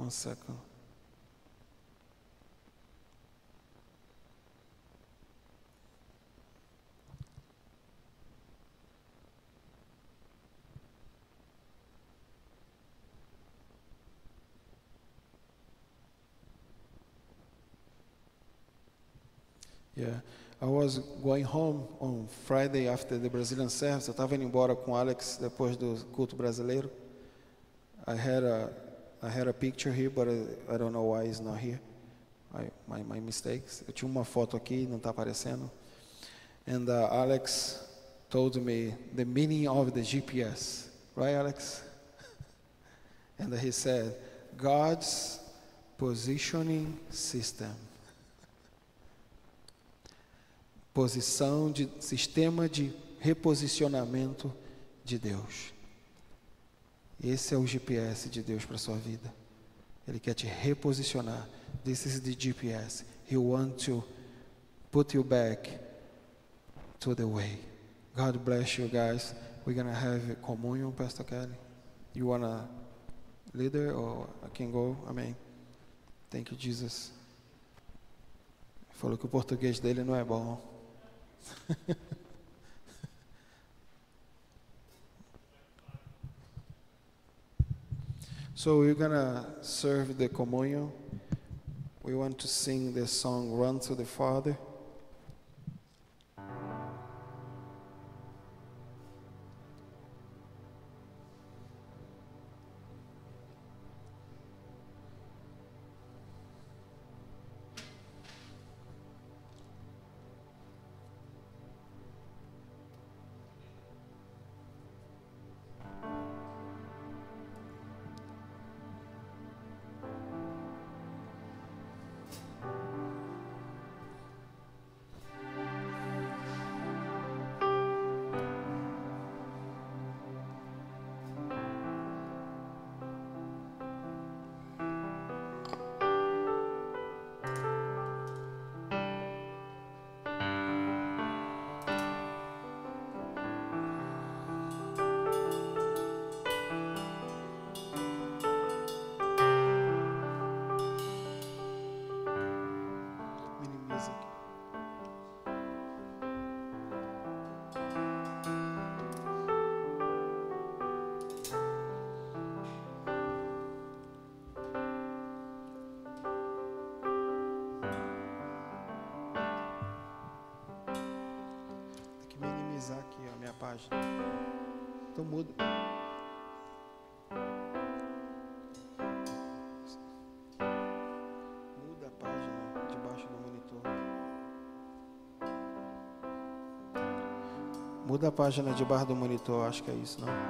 One second. Yeah, I was going home on Friday after the Brazilian service. Eu estava indo embora com o Alex depois do culto brasileiro. I had a picture here, but I don't know why it's not here. My mistakes. Eu tinha uma foto aqui, não está aparecendo. And Alex told me the meaning of the GPS, right, Alex? And he said, God's positioning system. Sistema de reposicionamento de Deus. Esse é o GPS de Deus para a sua vida. Ele quer te reposicionar. This is the GPS. He wants to put you back to the way. God bless you guys. We're going to have communion, Pastor Kelly. You want to leader or I can go? Amém. Thank you, Jesus. Falou que o português dele não é bom. So we're gonna serve the communion. We want to sing the song Run to the Father. Aqui a minha página. Então muda. Muda a página debaixo do monitor. Muda a página debaixo do monitor, acho que é isso, não?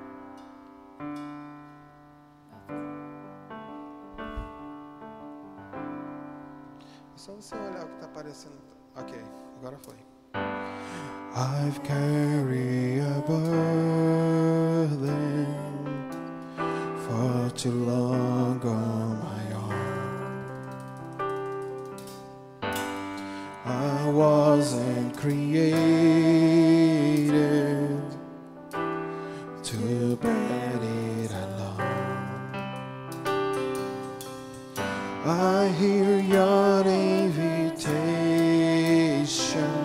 É só você olhar o que está aparecendo. Ok, agora foi. I've carried a burden for too long on my own. I wasn't created to bear it alone. I hear your invitation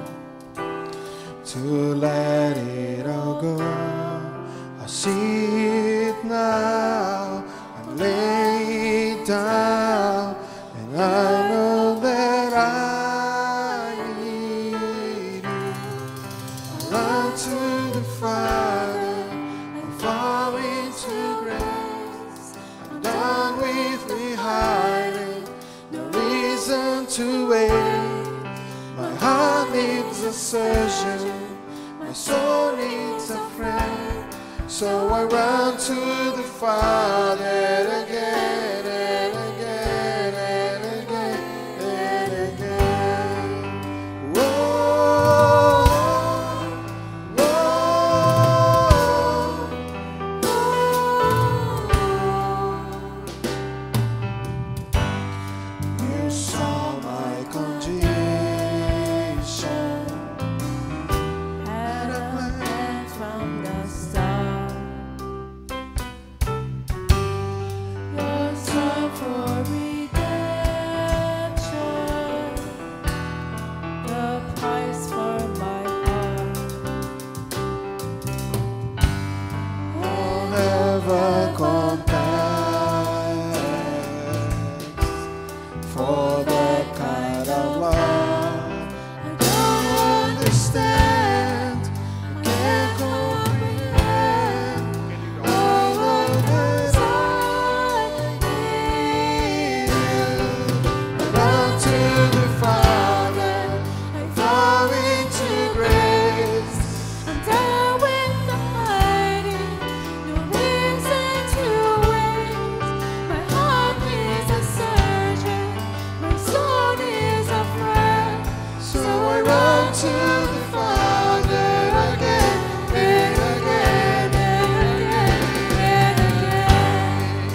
to let it all go. I see it now, I lay it down, and I know that I need you. I run to the Father, and fall into grace. I'm done with me hiding, no reason to wait. My heart needs a surgeon, my soul needs a friend. So I run to the Father again and again and again and again. Whoa, whoa, whoa. You saw my condition. Your to the Father again and again and again.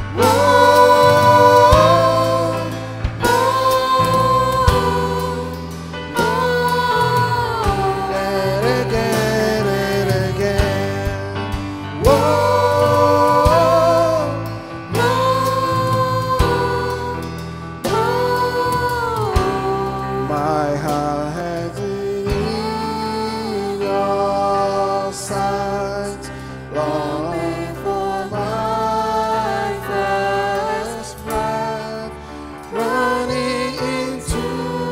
And again and again. My heart has in your sight, longing for my first breath, running into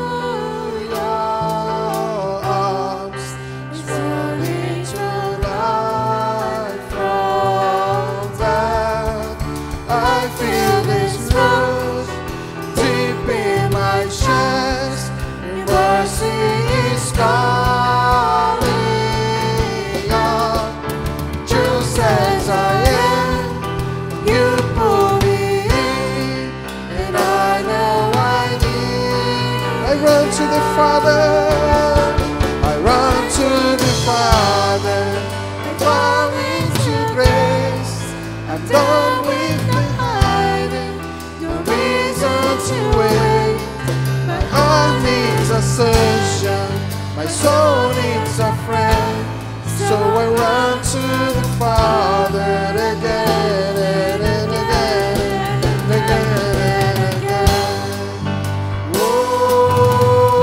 your arms, running to life from that. I feel this rush deep in my chest, and mercy is calling on. Just as I am, you pull me in, and I know I need. I run to the Father, I run to the Father, I fall into grace. I'm done with the hiding, no reason to wait. My heart needs a surgeon, my soul needs a friend. So I run to the Father again and again and again and again. Whoa,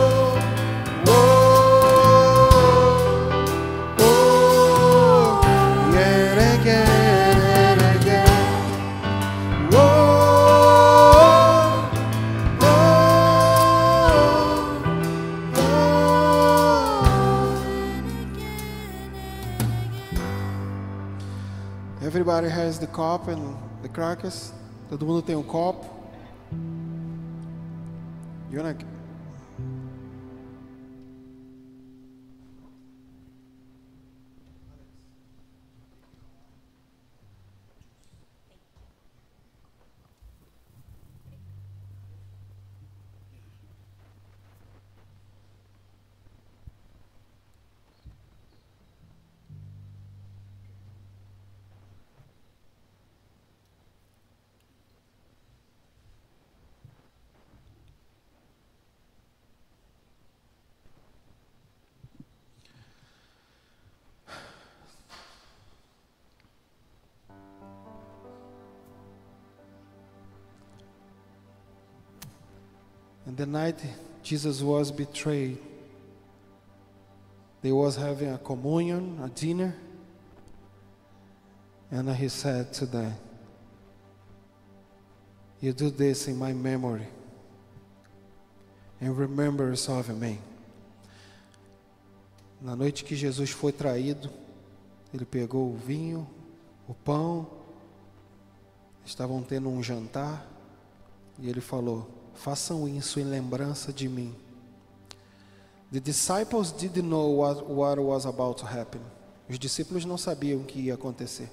whoa, whoa, yet again and again. Whoa. Everybody has the cup and the crackers. Todo mundo tem um copo. You wanna... And the night Jesus was betrayed, they was having a communion, a dinner, and he said to them, "You do this in my memory, in remembrance of me." Na noite que Jesus foi traído, ele pegou o vinho, o pão, estavam tendo um jantar, e ele falou: "Façam isso em lembrança de mim." The disciples didn't know what was about to happen. Os discípulos não sabiam o que ia acontecer.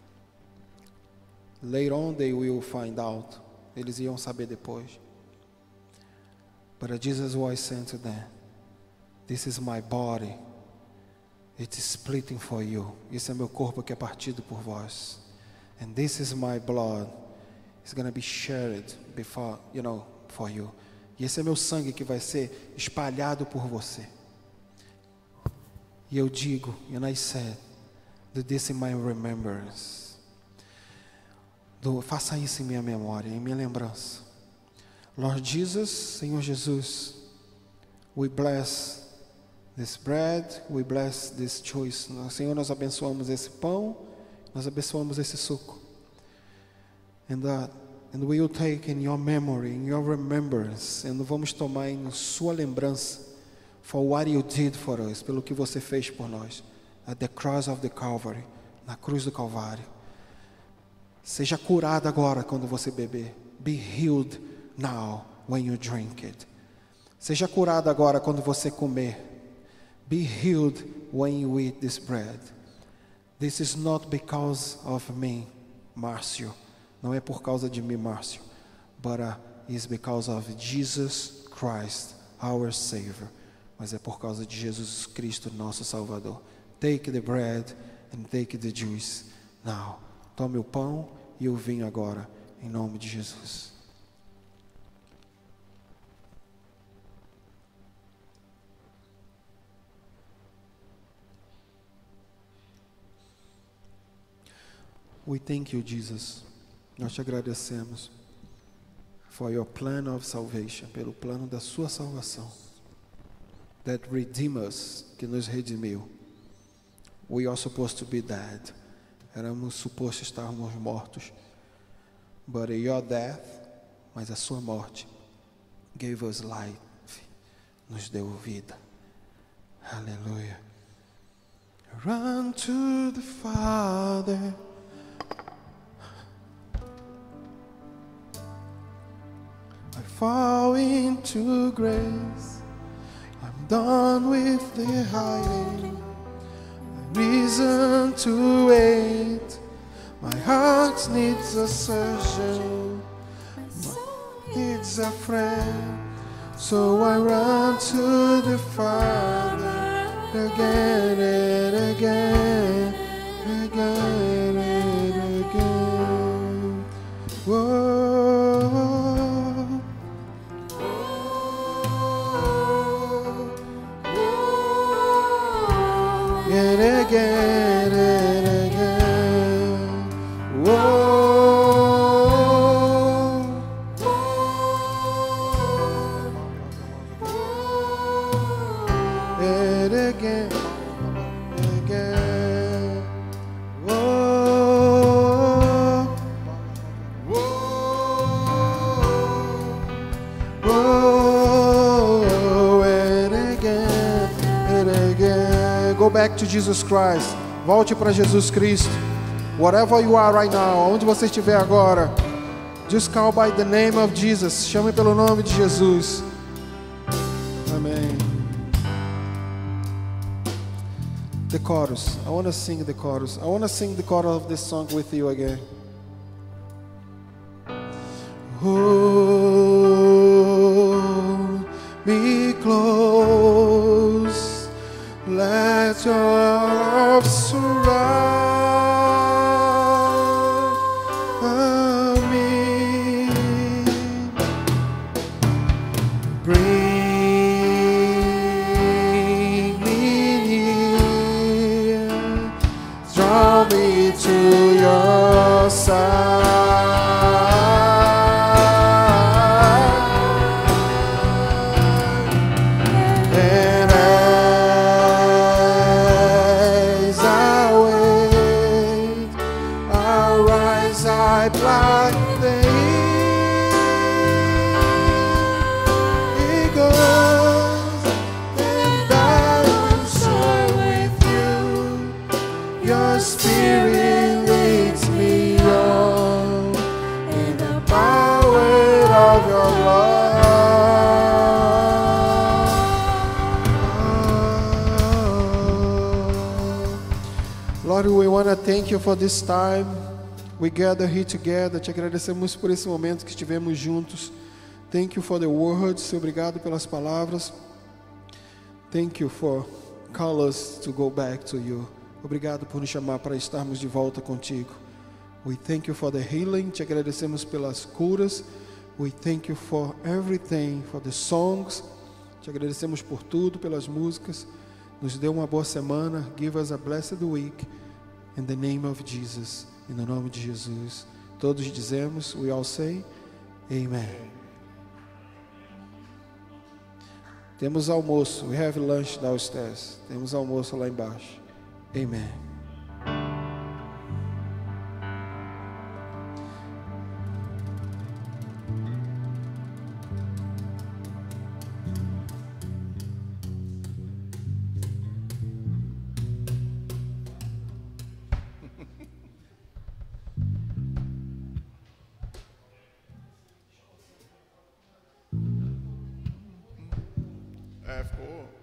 Later on they will find out. Eles iam saber depois. But Jesus was saying to them, "This is my body. It is splitting for you." Esse é meu corpo que é partido por vós. And this is my blood. It's going to be shared before, for you. E esse é meu sangue que vai ser espalhado por você. E eu digo, and I said, do this in my remembrance. Faça isso em minha memória, em minha lembrança. Lord Jesus, Senhor Jesus, we bless this bread, we bless this choice. Senhor, nós abençoamos esse pão, nós abençoamos esse suco. And we will take in your memory, in your remembrance, e vamos tomar em sua lembrança, for what you did for us, pelo que você fez por nós, at the cross of the Calvary, na cruz do Calvário. Seja curado agora quando você beber. Be healed now when you drink it. Seja curado agora quando você comer. Be healed when you eat this bread. This is not because of me, Márcio. Não é por causa de mim, Márcio, but is because of Jesus Christ, our Savior, mas é por causa de Jesus Cristo, nosso Salvador. Take the bread and take the juice now. Tome o pão e o vinho agora, em nome de Jesus. We thank you, Jesus. Nós te agradecemos for your plan of salvation, pelo plano da sua salvação. That redeemed us, que nos redimiu. We are supposed to be dead. Éramos supostos estarmos mortos. But your death, mas a sua morte, gave us life, nos deu vida. Aleluia. Run to the Father. I fall into grace. I'm done with the hiding. Reason to wait. My heart needs a surgeon. My soul needs a friend. So I run to the Father again and again, again and again. Whoa. And again and again. Whoa. And again, again. Whoa. Whoa. And again and again. Go back to Jesus Christ. Volte para Jesus Cristo. Whatever you are right now, onde você estiver agora, just call by the name of Jesus. Chame pelo nome de Jesus. Amém. The chorus. I want to sing the chorus. I want to sing the chorus of this song with you again. Hold me close. Let your love surround me. Bring me near. Draw me to your side. And as I wait, I'll rise up like the eagles, and I will soar with you. Your spirit leads me on in the power of your love. Lord, we want to thank you for this time. We gather here together. Te agradecemos por esse momento que estivemos juntos. Thank you for the words. Obrigado pelas palavras. Thank you for call us to go back to you. Obrigado por nos chamar para estarmos de volta contigo. We thank you for the healing. Te agradecemos pelas curas. We thank you for everything, for the songs. Te agradecemos por tudo, pelas músicas. Nos dê uma boa semana. Give us a blessed week. In the name of Jesus. Em nome de Jesus. Todos dizemos, we all say, Amen. Temos almoço. We have lunch downstairs. Temos almoço lá embaixo. Amen. Ficou